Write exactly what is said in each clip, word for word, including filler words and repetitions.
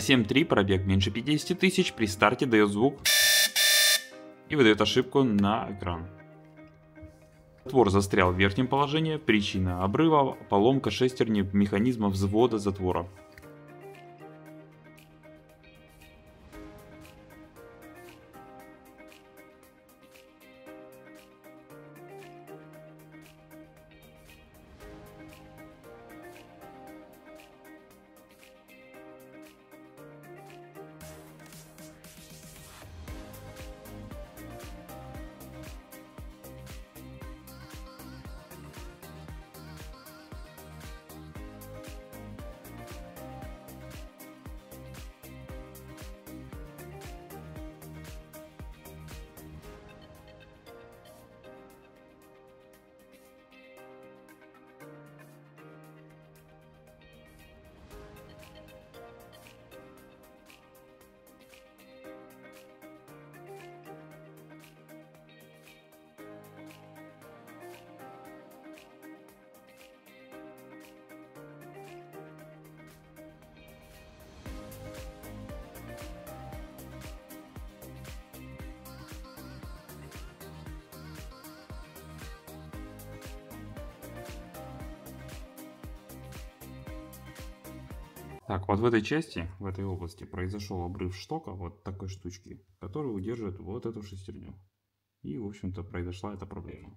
семь три, пробег меньше пятидесяти тысяч, при старте дает звук и выдает ошибку на экран. Затвор застрял в верхнем положении, причина обрыва – поломка шестерни механизма взвода затвора. Так, вот в этой части, в этой области произошел обрыв штока вот такой штучки, который удерживает вот эту шестерню. И, в общем-то, произошла эта проблема.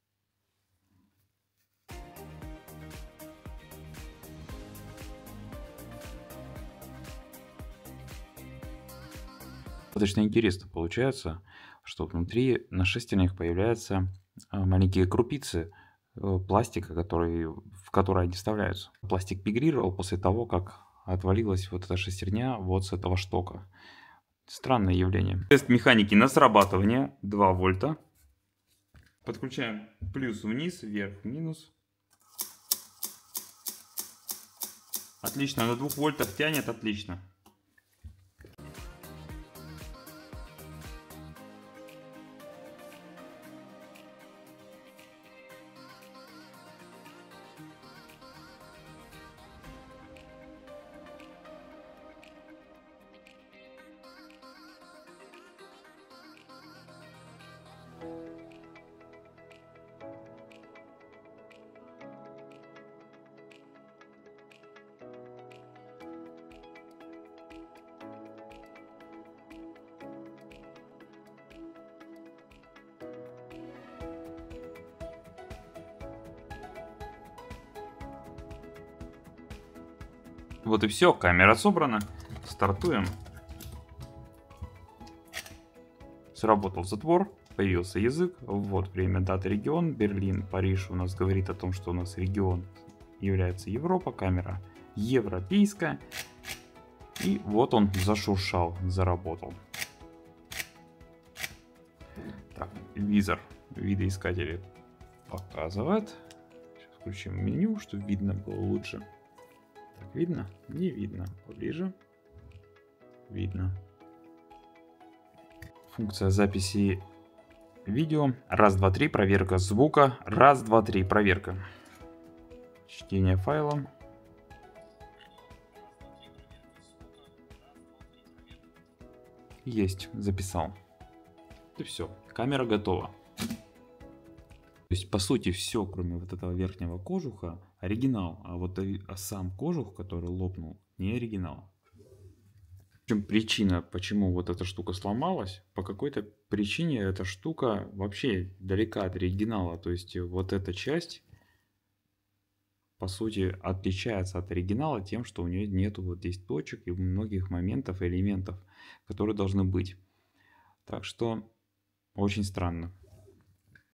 Достаточно интересно получается, что внутри на шестернях появляются маленькие крупицы пластика, который, в которые они вставляются. Пластик мигрировал после того, как отвалилась вот эта шестерня вот с этого штока. Странное явление. Тест механики на срабатывание два вольта. Подключаем плюс вниз, вверх минус. Отлично, на двух вольтах тянет, отлично. Вот и все, камера собрана. Стартуем. Сработал затвор, появился язык. Вот время, дата, регион. Берлин, Париж у нас говорит о том, что у нас регион является Европа. Камера европейская. И вот он зашуршал, заработал. Так, визор видоискателя показывает. Сейчас включим меню, чтобы видно было лучше. Так, видно? Не видно. Поближе. Видно. Функция записи видео. Раз, два, три. Проверка звука. Раз, два, три. Проверка. Чтение файла. Есть. Записал. И все. Камера готова. То есть, по сути, все, кроме вот этого верхнего кожуха, оригинал. А вот а сам кожух, который лопнул, не оригинал. В чем причина, почему вот эта штука сломалась? По какой-то причине эта штука вообще далека от оригинала. То есть, вот эта часть, по сути, отличается от оригинала тем, что у нее нету вот здесь точек и многих моментов, элементов, которые должны быть. Так что, очень странно.